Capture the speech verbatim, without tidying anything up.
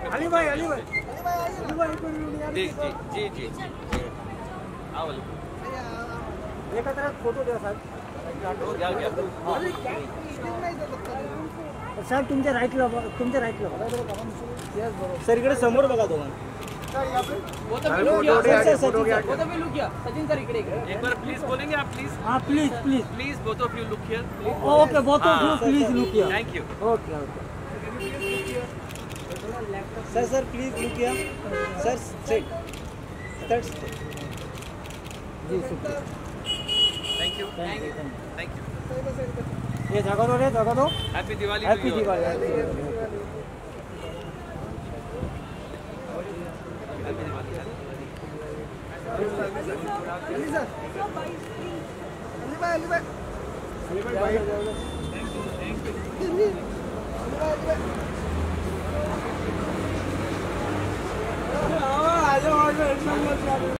अली भाई अली भाई अली भाई जी जी जी जी आओ एकत्र फोटो द्या साहेब. घ्या घ्या साहेब तुमच्या राईटला तुमच्या राईटला सर इकडे समोर बघा दोघांना. सचिन सर इकडे एक बार प्लीज बोलेंगे आप प्लीज. हाँ please please please both of you look here. Okay both of you please look here. Thank you. Okay okay sir sir please look here. Sir set sir ji शुक्रिया. Thank you thank you thank you. ये जगह दो रे जगह दो. Happy Diwali. Happy Diwali. Happy Diwali. Ali sir Ali भाई अली भाई अली भाई भाई thank you thank you Ali भाई अली भाई आ जाओ आ जाओ.